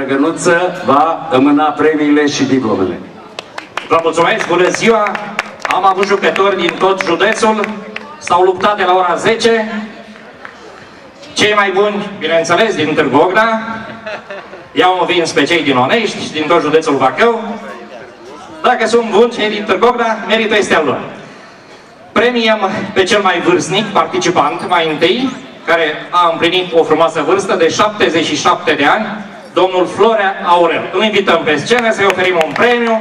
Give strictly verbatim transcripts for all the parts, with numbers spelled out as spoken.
Drăgănuță va îmâna premiile și diplomele. Vă mulțumesc, bună ziua! Am avut jucători din tot județul, s-au luptat de la ora zece. Cei mai buni, bineînțeles, din Târgu Ogna, i-au învins pe cei din Onești și din tot județul Bacău. Dacă sunt buni cei din Târgu Ogna, meritul este al lor. Premiem pe cel mai vârstnic participant, mai întâi, care a împlinit o frumoasă vârstă de șaptezeci și șapte de ani, domnul Florea Aurel. Îl invităm pe scenă să-i oferim un premiu.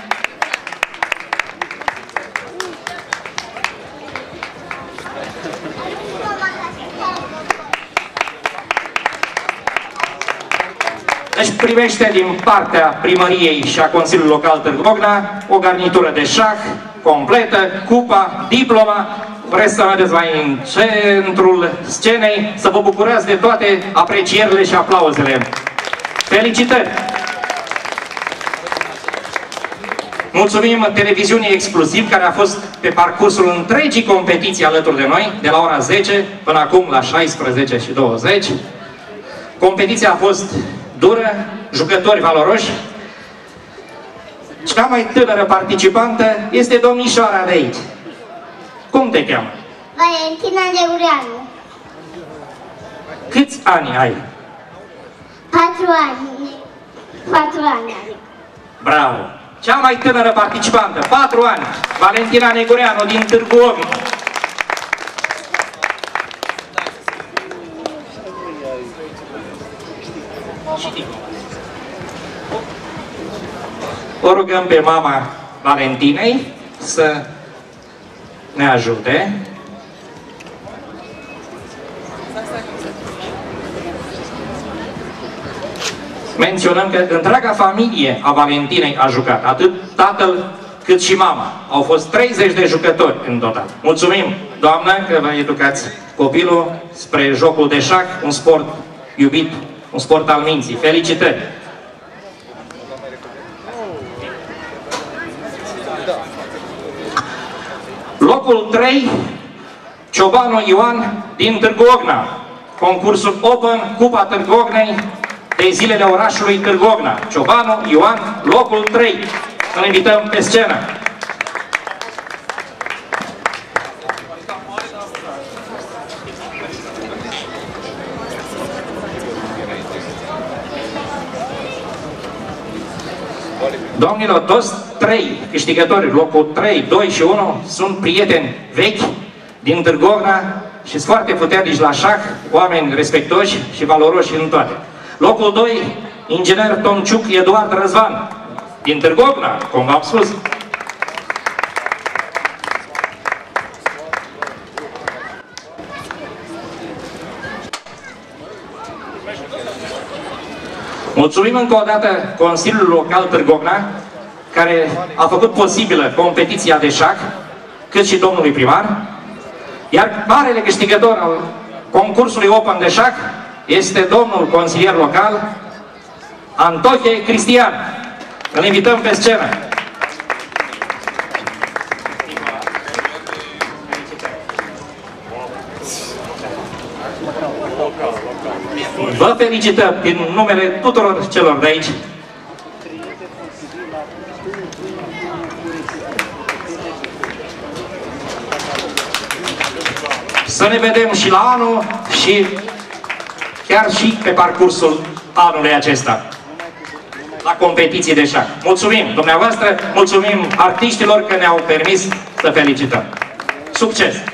Deci primește din partea primăriei și a Consiliului Local Târgu Ogna o garnitură de șah completă, cupa, diploma. Vreți să mergeți mai în centrul scenei, să vă bucurați de toate aprecierile și aplauzele. Felicitări! Mulțumim televiziunii Exclusiv, care a fost pe parcursul întregii competiții alături de noi, de la ora zece până acum la șaisprezece și douăzeci. Competiția a fost dură, jucători valoroși. Cea mai tânără participantă este domnișoara de aici. Cum te cheamă? Valentina Negureanu. Câți ani ai? Patru ani. Patru ani. Bravo! Cea mai tânără participantă, patru ani, Valentina Negureanu din Târgu Ogna. O rugăm pe mama Valentinei să ne ajute. Menționăm că întreaga familie a Valentinei a jucat, atât tatăl cât și mama. Au fost treizeci de jucători în total. Mulțumim, doamnă, că vă educați copilul spre jocul de șah, un sport iubit, un sport al minții. Felicitări! Locul trei, Ciobanu Ioan din Târgu Ogna. Concursul Open, Cupa Târgu Ognei, de zilele orașului Târgu Ogna. Ciobanu Ioan, locul trei. Îl invităm pe scenă. Domnilor, toți trei câștigători, locul trei, doi și unu, sunt prieteni vechi din Târgu Ogna și sunt foarte puternici la șah, oameni respectoși și valoroși în toate. Locul doi, inginer Tomciuc Eduard Răzvan, din Târgu Ogna, cum v-am spus. Mulțumim încă o dată Consiliul Local Târgu Ogna, care a făcut posibilă competiția de șah, cât și domnului primar. Iar marele câștigător al concursului Open de șah este domnul consilier local, Antohie Cristian. Îl invităm pe scenă. Vă felicităm din numele tuturor celor de aici. Să ne vedem și la anul și chiar și pe parcursul anului acesta la competiții de șah. Mulțumim dumneavoastră, mulțumim artiștilor că ne-au permis să felicităm. Succes!